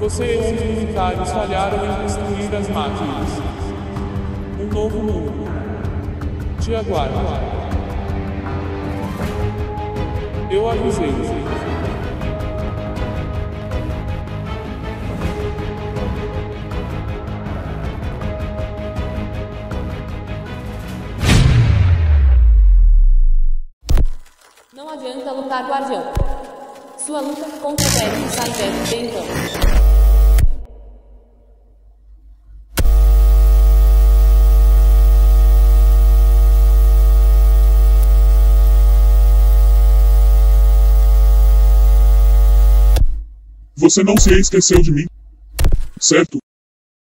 Você e os militares falharam em construir as máquinas. Um novo mundo te aguarda. Eu avisei. Não adianta lutar, guardião. Sua luta contra Derek está em vão. Você não se esqueceu de mim, certo?